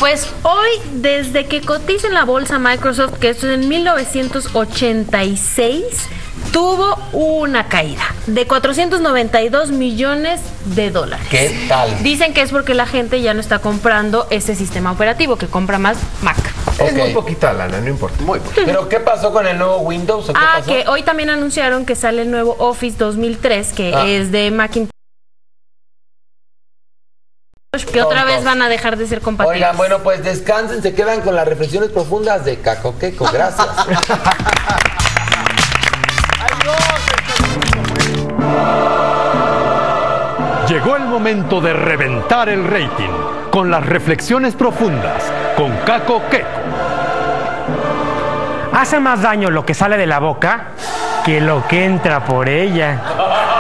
Pues hoy, desde que cotiza en la bolsa Microsoft, que esto es en 1986, tuvo una caída de 492 millones de dólares. ¿Qué tal? Dicen que es porque la gente ya no está comprando ese sistema operativo, que compra más Mac. Es muy poquita lana, no importa. Muy poquita. ¿Pero qué pasó con el nuevo Windows? ¿O qué pasó? Que hoy también anunciaron que sale el nuevo Office 2003, que es de Macintosh, que otra vez van a dejar de ser compatibles. Oigan, bueno, pues descansen, se quedan con las reflexiones profundas de Caco Queco. Gracias. Llegó el momento de reventar el rating con las reflexiones profundas con Caco Queco. Hace más daño lo que sale de la boca que lo que entra por ella.